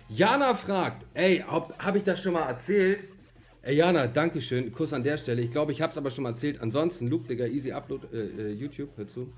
Jana fragt, ey, hab ich das schon mal erzählt? Ey Jana, dankeschön, Kuss an der Stelle. Ich glaube, ich hab's aber schon mal erzählt. Ansonsten, Luke, Digga, easy upload, YouTube, hör zu.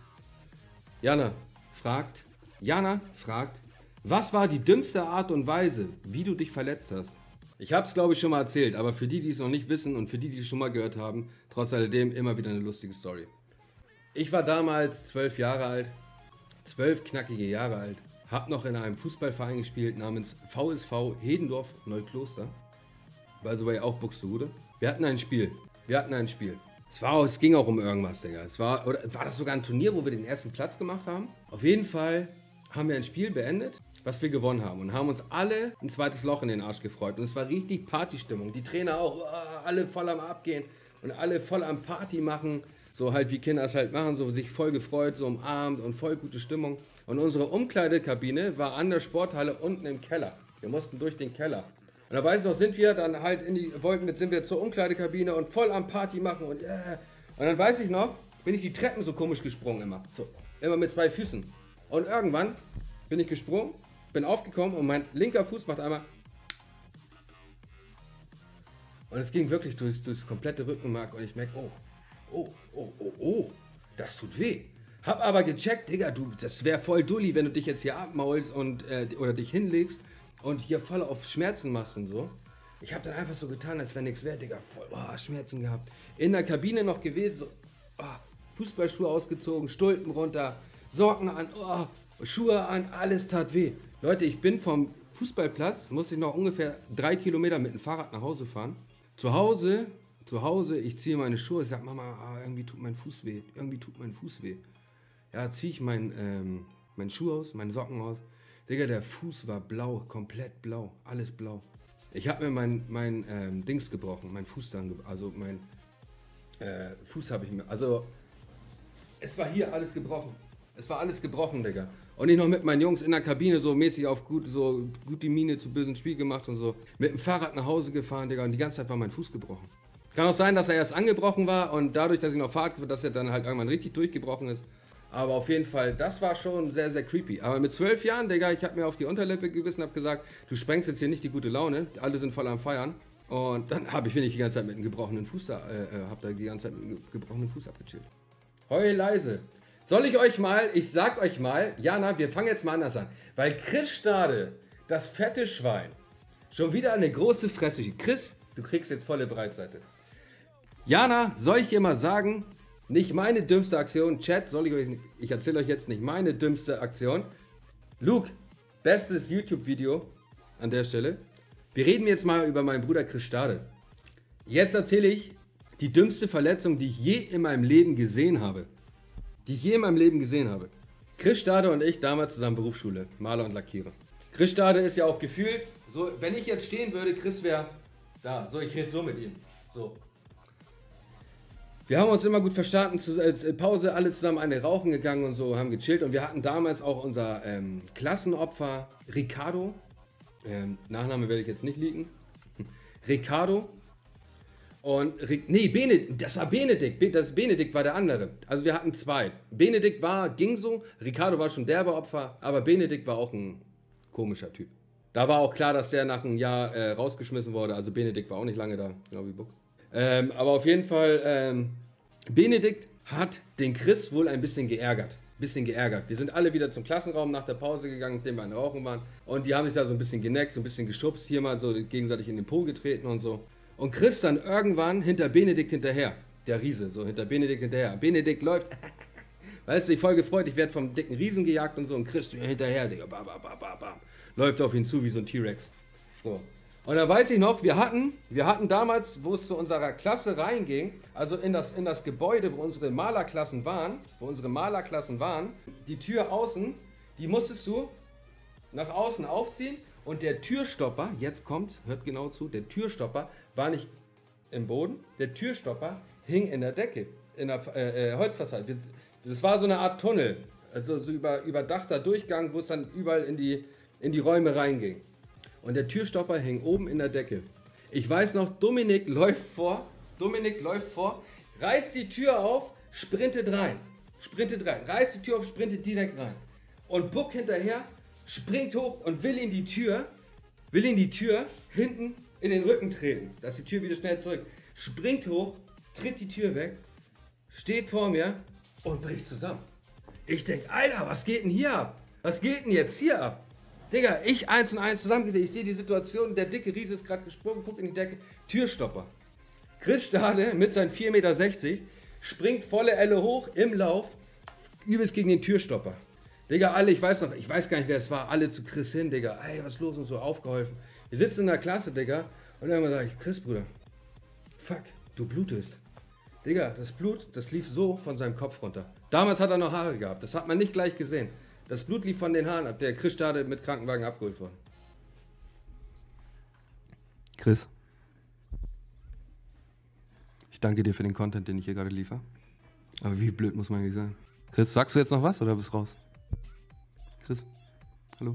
Jana fragt, was war die dümmste Art und Weise, wie du dich verletzt hast? Ich hab's, glaube ich, schon mal erzählt, aber für die, die es noch nicht wissen und für die, die es schon mal gehört haben, trotz alledem immer wieder eine lustige Story. Ich war damals 12 Jahre alt, 12 knackige Jahre alt, hab noch in einem Fußballverein gespielt namens VSV Hedendorf Neukloster. By the way, auch Buxtehude. Wir hatten ein Spiel. Es ging auch um irgendwas, Digga. War das sogar ein Turnier, wo wir den ersten Platz gemacht haben? Auf jeden Fall haben wir ein Spiel beendet, was wir gewonnen haben. Und haben uns alle ein zweites Loch in den Arsch gefreut. Und es war richtig Partystimmung. Die Trainer auch, alle voll am Abgehen. Und alle voll am Party machen. So halt wie Kinder es halt machen, so sich voll gefreut, so umarmt und voll gute Stimmung. Und unsere Umkleidekabine war an der Sporthalle unten im Keller. Wir mussten durch den Keller. Und da weiß ich noch, sind wir dann halt sind wir zur Umkleidekabine und voll am Party machen und yeah. Und dann weiß ich noch, bin ich die Treppen so komisch gesprungen immer. So, immer mit 2 Füßen. Und irgendwann bin ich gesprungen, bin aufgekommen und mein linker Fuß macht einmal. Und es ging wirklich durchs komplette Rückenmark und ich merke, das tut weh. Hab aber gecheckt, Digga, das wäre voll dulli, wenn du dich jetzt hier abmaulst und, oder dich hinlegst und hier voll auf Schmerzen machst und so. Ich habe dann einfach so getan, als wäre nichts wert, Digga. Voll Schmerzen gehabt. In der Kabine noch gewesen, so Fußballschuhe ausgezogen, Stulpen runter, Socken an, Schuhe an, alles tat weh. Leute, ich bin vom Fußballplatz, musste ich noch ungefähr 3 Kilometer mit dem Fahrrad nach Hause fahren. Zu Hause, ich ziehe meine Schuhe, ich sag, Mama, irgendwie tut mein Fuß weh. Ja, ziehe ich meinen Schuh aus, meine Socken aus. Digga, der Fuß war blau, komplett blau, alles blau. Ich habe mir mein Dings gebrochen, mein Fuß dann, also mein Fuß habe ich mir, also es war hier alles gebrochen. Es war alles gebrochen, Digga. Und ich noch mit meinen Jungs in der Kabine so mäßig auf gut die Miene zu bösen Spiel gemacht und so. Mit dem Fahrrad nach Hause gefahren, Digga, und die ganze Zeit war mein Fuß gebrochen. Kann auch sein, dass er erst angebrochen war und dadurch, dass ich noch Fahrt, dass er dann halt irgendwann richtig durchgebrochen ist. Aber auf jeden Fall, das war schon sehr, sehr creepy. Aber mit 12 Jahren, Digga, ich habe mir auf die Unterlippe gebissen, habe gesagt, du sprengst jetzt hier nicht die gute Laune, alle sind voll am Feiern. Und dann bin ich die ganze Zeit mit einem gebrochenen Fuß abgechillt. Heul leise. Ich sag euch mal, Jana, wir fangen jetzt mal anders an. Weil Chris Stade, das fette Schwein, schon wieder eine große Fresse. Chris, du kriegst jetzt volle Breitseite. Jana, soll ich ihr mal sagen, nicht meine dümmste Aktion, Chat, ich erzähle euch jetzt nicht meine dümmste Aktion. Luke, bestes YouTube-Video an der Stelle. Wir reden jetzt mal über meinen Bruder Chris Stade. Jetzt erzähle ich die dümmste Verletzung, die ich je in meinem Leben gesehen habe. Chris Stade und ich damals zusammen Berufsschule, Maler und Lackierer. Chris Stade ist ja auch gefühlt, so, wenn ich jetzt stehen würde, Chris wäre da. So, ich rede so mit ihm. So. Wir haben uns immer gut verstanden, Pause alle zusammen eine rauchen gegangen und so, haben gechillt. Und wir hatten damals auch unser Klassenopfer Ricardo. Nachname werde ich jetzt nicht liegen. Ricardo. Und Benedikt, das war Benedikt. Benedikt war der andere. Also wir hatten 2. Benedikt ging so, Ricardo war schon derbe Opfer, aber Benedikt war auch ein komischer Typ. Da war auch klar, dass der nach einem Jahr rausgeschmissen wurde. Also Benedikt war auch nicht lange da, genau wie Buck. Aber auf jeden Fall, Benedikt hat den Chris wohl ein bisschen geärgert. Wir sind alle wieder zum Klassenraum nach der Pause gegangen, nachdem wir an Rauchen waren. Und die haben sich da so ein bisschen geneckt, so ein bisschen geschubst, hier mal so gegenseitig in den Po getreten und so. Und Chris dann irgendwann hinter Benedikt hinterher. Der Riese, so hinter Benedikt hinterher. Benedikt läuft, weißt du, ich voll gefreut, ich werde vom dicken Riesen gejagt und so. Und Chris hinterher, Digga, bam, bam, bam, bam, läuft auf ihn zu wie so ein T-Rex. So. Und da weiß ich noch, wir hatten damals, wo es zu unserer Klasse reinging, also in das Gebäude, wo unsere Malerklassen waren, die Tür außen, die musstest du nach außen aufziehen und der Türstopper, jetzt kommt, hört genau zu, der Türstopper war nicht im Boden, der Türstopper hing in der Decke, in der Holzfassade. Das war so eine Art Tunnel, also so überdachter Durchgang, wo es dann überall in die Räume reinging. Und der Türstopper hing oben in der Decke. Ich weiß noch, Dominik läuft vor, reißt die Tür auf, sprintet rein, reißt die Tür auf, sprintet direkt rein. Und Buck hinterher, springt hoch und will in die Tür will ihn die Tür hinten in den Rücken treten, dass die Tür wieder schnell zurück. Springt hoch, tritt die Tür weg, steht vor mir und bricht zusammen. Ich denke, Alter, was geht denn hier ab? Was geht denn jetzt hier ab? Digga, ich 1 und 1 zusammengesehen, ich sehe die Situation, der dicke Riese ist gerade gesprungen, guckt in die Decke, Türstopper. Chris Stade mit seinen 4,60 Meter springt volle Elle hoch im Lauf, übelst gegen den Türstopper. Digga, alle, ich weiß gar nicht, wer es war, alle zu Chris hin, Digga, ey, was ist los und so, aufgeholfen. Wir sitzen in der Klasse, Digga, und irgendwann sage ich, Chris, Bruder, fuck, du blutest. Digga, das Blut, das lief so von seinem Kopf runter. Damals hat er noch Haare gehabt, das hat man nicht gleich gesehen. Das Blut lief von den Haaren ab, der Chris Stade mit Krankenwagen abgeholt worden. Chris, ich danke dir für den Content, den ich hier gerade liefere. Aber wie blöd muss man eigentlich sein? Chris, sagst du jetzt noch was oder bist raus? Chris, hallo?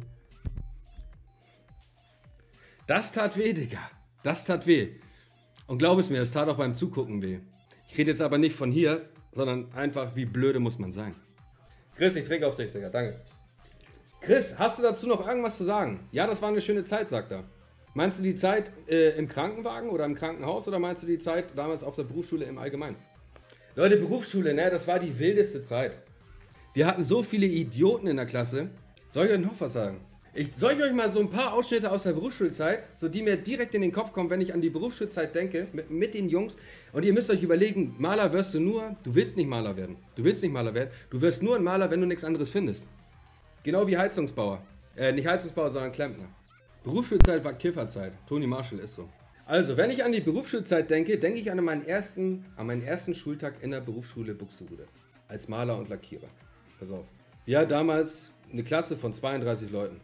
Das tat weh, Digga. Das tat weh. Und glaub es mir, es tat auch beim Zugucken weh. Ich rede jetzt aber nicht von hier, sondern einfach, wie blöde muss man sein. Chris, ich trinke auf dich, Digga. Danke. Chris, hast du dazu noch irgendwas zu sagen? Ja, das war eine schöne Zeit, sagt er. Meinst du die Zeit im Krankenwagen oder im Krankenhaus oder meinst du die Zeit damals auf der Berufsschule im Allgemeinen? Leute, Berufsschule, ne, das war die wildeste Zeit. Wir hatten so viele Idioten in der Klasse. Soll ich euch noch was sagen? Soll ich euch mal so ein paar Ausschnitte aus der Berufsschulzeit, so die mir direkt in den Kopf kommen, wenn ich an die Berufsschulzeit denke, mit den Jungs. Und ihr müsst euch überlegen, Maler wirst du nur, du willst nicht Maler werden. Du willst nicht Maler werden, du wirst nur ein Maler, wenn du nichts anderes findest. Genau wie Heizungsbauer. Nicht Heizungsbauer, sondern Klempner. Berufsschulzeit war Kifferzeit. Toni Marshall ist so. Also, wenn ich an die Berufsschulzeit denke, denke ich an meinen ersten Schultag in der Berufsschule Buxtehude. Als Maler und Lackierer. Pass auf. Ja, damals eine Klasse von 32 Leuten.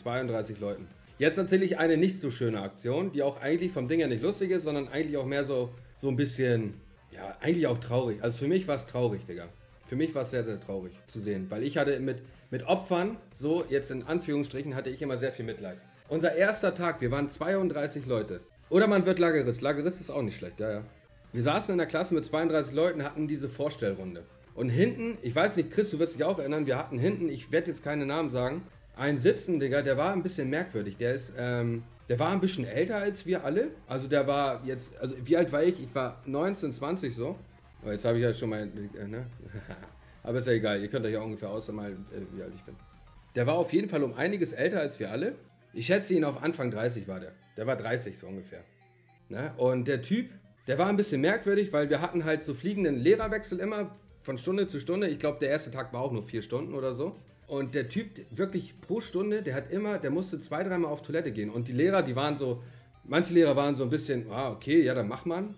Jetzt erzähle ich eine nicht so schöne Aktion, die auch eigentlich vom Ding her nicht lustig ist, sondern eigentlich auch mehr so ein bisschen, ja, eigentlich auch traurig. Also für mich war es traurig, Digga. Für mich war es sehr, sehr traurig zu sehen, weil ich hatte mit Opfern, so jetzt in Anführungsstrichen, hatte ich immer sehr viel Mitleid. Unser erster Tag, wir waren 32 Leute. Oder man wird Lagerist. Lagerist ist auch nicht schlecht, ja, ja. Wir saßen in der Klasse mit 32 Leuten, hatten diese Vorstellrunde. Und hinten, ich weiß nicht, Chris, du wirst dich auch erinnern, wir hatten hinten, ich werde jetzt keine Namen sagen, einen Sitzen, Digga, der war ein bisschen merkwürdig. Der war ein bisschen älter als wir alle. Also der war jetzt, also wie alt war ich? Ich war 19, 20 so. Oh, jetzt habe ich ja schon mal, ne? Aber ist ja egal, ihr könnt euch ja ungefähr ausmalen, wie alt ich bin. Der war auf jeden Fall um einiges älter als wir alle. Ich schätze ihn auf Anfang 30 war der. Der war 30 so ungefähr. Ne? Und der Typ, der war ein bisschen merkwürdig, weil wir hatten halt so fliegenden Lehrerwechsel immer von Stunde zu Stunde. Ich glaube, der erste Tag war auch nur 4 Stunden oder so. Und der Typ wirklich pro Stunde, der musste 2-3 Mal auf Toilette gehen. Und die Lehrer, die waren so, manche Lehrer waren so ein bisschen, okay, ja, dann mach man.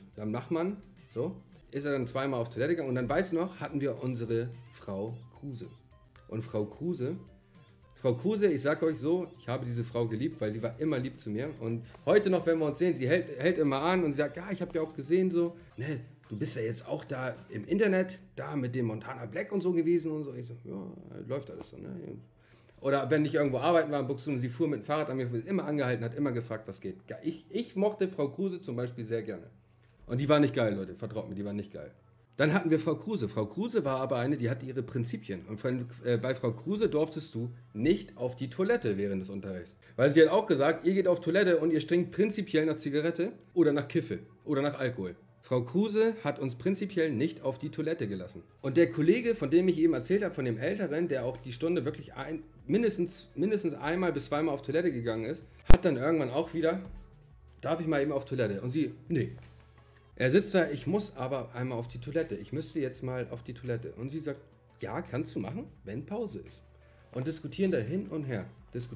So. Ist er dann 2-mal auf Toilette gegangen. Und dann, weiß ich noch, hatten wir unsere Frau Kruse. Und Frau Kruse, ich sag euch so, ich habe diese Frau geliebt, weil die war immer lieb zu mir. Und heute noch, wenn wir uns sehen, sie hält immer an und sie sagt, ja, ich habe ja auch gesehen so, ne, du bist ja jetzt auch da im Internet, da mit dem Montana Black und so gewesen und so. Ich so, ja, läuft alles so, ne? Oder wenn ich irgendwo arbeiten war in Buxtehude, sie fuhr mit dem Fahrrad an mir, immer angehalten, hat immer gefragt, was geht. Ich mochte Frau Kruse zum Beispiel sehr gerne. Und die war nicht geil, Leute, vertraut mir, die war nicht geil. Dann hatten wir Frau Kruse. Frau Kruse war aber eine, die hatte ihre Prinzipien. Und bei Frau Kruse durftest du nicht auf die Toilette während des Unterrichts. Weil sie hat auch gesagt, ihr geht auf Toilette und ihr stinkt prinzipiell nach Zigarette oder nach Kiffe oder nach Alkohol. Frau Kruse hat uns prinzipiell nicht auf die Toilette gelassen. Und der Kollege, von dem ich eben erzählt habe, von dem Älteren, der auch die Stunde wirklich mindestens 1 bis 2 Mal auf Toilette gegangen ist, hat dann irgendwann auch wieder, darf ich mal eben auf Toilette? Und sie, nee. Er sitzt da, ich muss aber einmal auf die Toilette. Ich müsste jetzt mal auf die Toilette. Und sie sagt, ja, kannst du machen, wenn Pause ist. Und diskutieren da hin und her.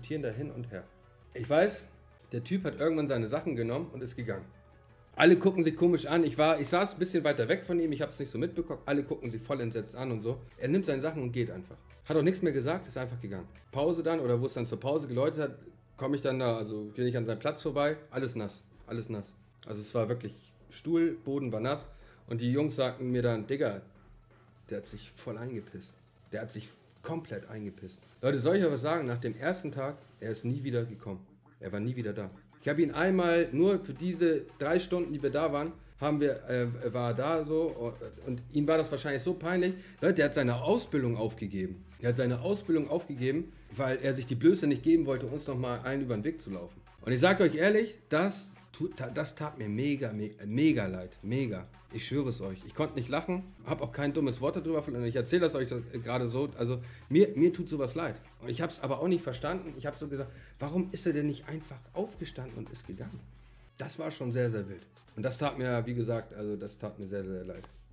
Ich weiß, der Typ hat irgendwann seine Sachen genommen und ist gegangen. Alle gucken sich komisch an. Ich saß ein bisschen weiter weg von ihm, ich habe es nicht so mitbekommen. Alle gucken sich voll entsetzt an und so. Er nimmt seine Sachen und geht einfach. Hat auch nichts mehr gesagt, ist einfach gegangen. Pause dann, oder wo es dann zur Pause geläutet hat, komme ich dann da, also bin ich an seinem Platz vorbei. Alles nass. Also es war wirklich, Stuhl, Boden war nass. Und die Jungs sagten mir dann, Digga, der hat sich voll eingepisst. Der hat sich komplett eingepisst. Leute, soll ich euch was sagen? Nach dem ersten Tag, er ist nie wieder gekommen. Er war nie wieder da. Ich habe ihn einmal, nur für diese 3 Stunden, die wir da waren, war da so, und ihm war das wahrscheinlich so peinlich. Leute, der hat seine Ausbildung aufgegeben. Weil er sich die Blöße nicht geben wollte, uns nochmal einen über den Weg zu laufen. Und ich sage euch ehrlich, das tat mir mega leid. Mega. Ich schwöre es euch. Ich konnte nicht lachen, habe auch kein dummes Wort darüber verloren. Ich erzähle das euch gerade so. Also mir tut sowas leid. Und ich habe es aber auch nicht verstanden. Ich habe so gesagt, warum ist er denn nicht einfach aufgestanden und ist gegangen? Das war schon sehr, sehr wild. Und das tat mir, wie gesagt, also das tat mir sehr, sehr leid.